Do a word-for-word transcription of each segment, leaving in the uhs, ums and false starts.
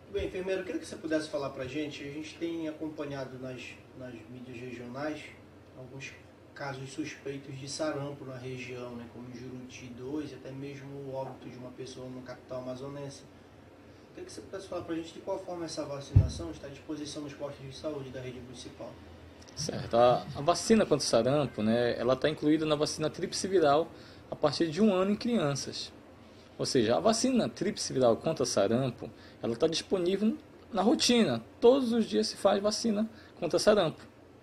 Bem, enfermeiro, eu queria que você pudesse falar para a gente. A gente tem acompanhado nas, nas mídias regionais alguns casos suspeitos de sarampo na região, né, como Juruti dois, e até mesmo o óbito de uma pessoa no capital amazonense. Eu queria que você pudesse falar para a gente de qual forma essa vacinação está à disposição nos postos de saúde da rede municipal. Certo. A, a vacina contra o sarampo, né, ela está incluída na vacina tríplice viral a partir de um ano em crianças. Ou seja, a vacina tríplice viral contra sarampo, ela está disponível na rotina. Todos os dias se faz vacina contra sarampo.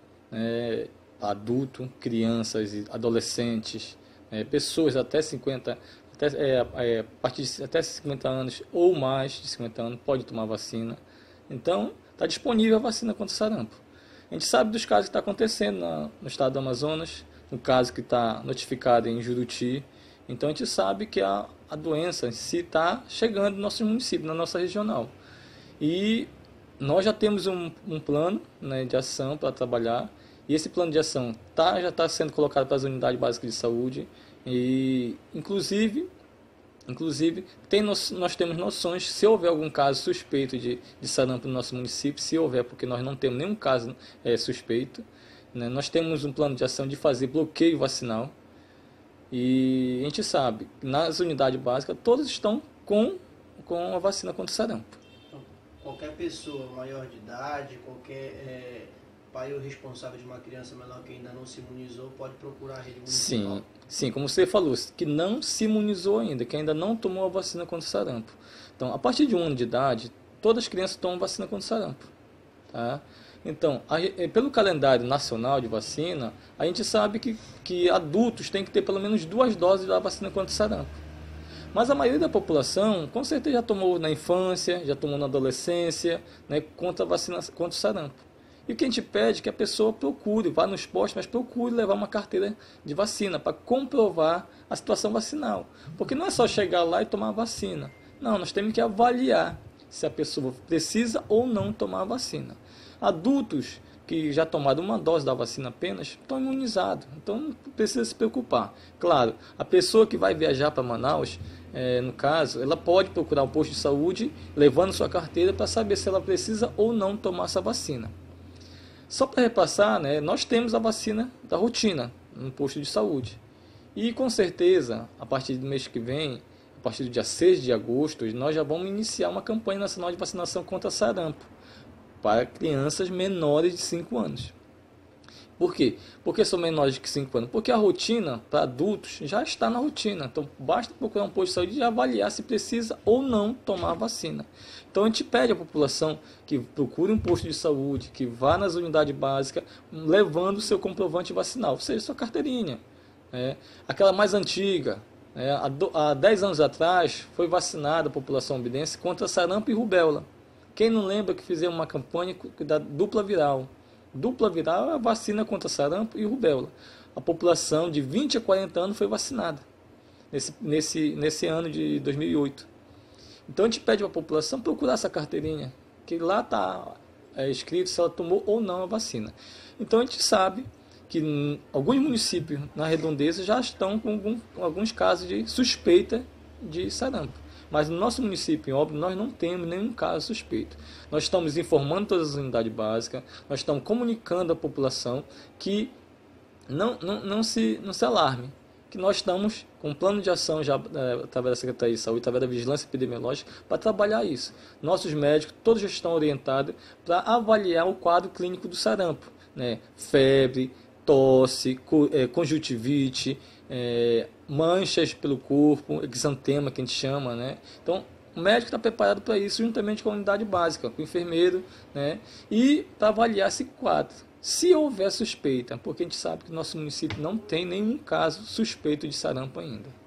É, adulto, crianças, adolescentes, é, pessoas até cinquenta, até, é, é, a partir de até cinquenta anos ou mais de cinquenta anos pode tomar vacina. Então, está disponível a vacina contra sarampo. A gente sabe dos casos que está acontecendo na, no estado do Amazonas, no caso que está notificado em Juruti. Então a gente sabe que a, a doença em si está chegando no nosso município, na nossa regional. E nós já temos um, um plano, né, de ação para trabalhar. E esse plano de ação tá, já está sendo colocado para as unidades básicas de saúde. E inclusive, inclusive tem, nós, nós temos noções, se houver algum caso suspeito de, de sarampo no nosso município, se houver, porque nós não temos nenhum caso é, suspeito, né, nós temos um plano de ação de fazer bloqueio vacinal. E a gente sabe, nas unidades básicas, todas estão com, com a vacina contra o sarampo. Então, qualquer pessoa maior de idade, qualquer é, pai ou responsável de uma criança menor que ainda não se imunizou, pode procurar a rede municipal. Sim, sim, como você falou, que não se imunizou ainda, que ainda não tomou a vacina contra o sarampo. Então, a partir de um ano de idade, todas as crianças tomam vacina contra o sarampo. Tá? Então, a, pelo calendário nacional de vacina, a gente sabe que, que adultos têm que ter pelo menos duas doses da vacina contra o sarampo. Mas a maioria da população, com certeza, já tomou na infância, já tomou na adolescência, né, contra a vacina contra o sarampo. E o que a gente pede é que a pessoa procure, vá nos postos, mas procure levar uma carteira de vacina para comprovar a situação vacinal. Porque não é só chegar lá e tomar a vacina. Não, nós temos que avaliar se a pessoa precisa ou não tomar a vacina. Adultos que já tomaram uma dose da vacina apenas estão imunizados, então não precisa se preocupar. Claro, a pessoa que vai viajar para Manaus, é, no caso, ela pode procurar um posto de saúde levando sua carteira para saber se ela precisa ou não tomar essa vacina. Só para repassar, né, nós temos a vacina da rotina no posto de saúde. E com certeza, a partir do mês que vem, a partir do dia seis de agosto, nós já vamos iniciar uma campanha nacional de vacinação contra sarampo para crianças menores de cinco anos. Por quê? Porque são menores de cinco anos? Porque a rotina para adultos já está na rotina. Então, basta procurar um posto de saúde e avaliar se precisa ou não tomar a vacina. Então, a gente pede à população que procure um posto de saúde, que vá nas unidades básicas, levando o seu comprovante vacinal, ou seja, sua carteirinha. Né? Aquela mais antiga, né? há, do, há dez anos atrás, foi vacinada a população ambiense contra sarampo e rubéola. Quem não lembra que fizemos uma campanha da dupla viral? Dupla viral é a vacina contra sarampo e rubéola. A população de vinte a quarenta anos foi vacinada nesse, nesse, nesse ano de dois mil e oito. Então a gente pede para a população procurar essa carteirinha, que lá está é, escrito se ela tomou ou não a vacina. Então a gente sabe que em alguns municípios na redondeza já estão com algum, alguns casos de suspeita de sarampo. Mas no nosso município, em Óbidos, nós não temos nenhum caso suspeito. Nós estamos informando todas as unidades básicas, nós estamos comunicando à população que não, não, não, se, não se alarme, que nós estamos com um plano de ação já é, através da Secretaria de Saúde, através da Vigilância Epidemiológica, para trabalhar isso. Nossos médicos, todos já estão orientados para avaliar o quadro clínico do sarampo, né? Febre, tosse, conjuntivite, é, manchas pelo corpo, exantema que a gente chama, né? Então, o médico está preparado para isso, juntamente com a unidade básica, com o enfermeiro, né? E para avaliar esse quadro. Se houver suspeita, porque a gente sabe que no nosso município não tem nenhum caso suspeito de sarampo ainda.